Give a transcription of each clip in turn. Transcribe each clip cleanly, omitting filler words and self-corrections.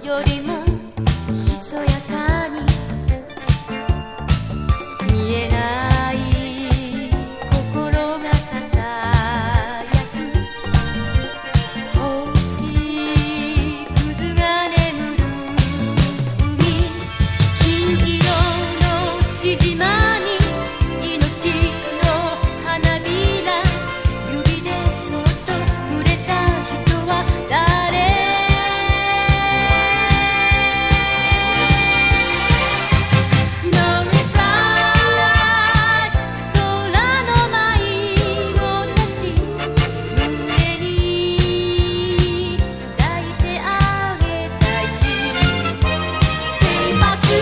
よりもひそやかに見えない心がささやく星屑が眠る海金色のしじまに命の花びら指でそっと触れた人は誰No reply 空の迷子たち胸に抱いてあげたいSave us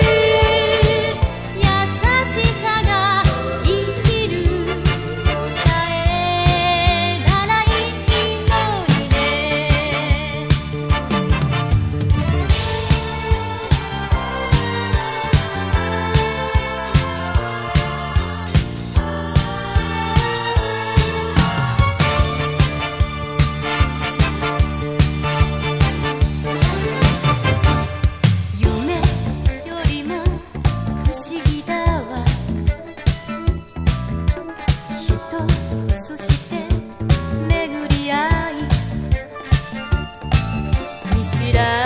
優しさが生きる答えならいいのにね夢よりも不思議だわ人そして巡り合い見知ら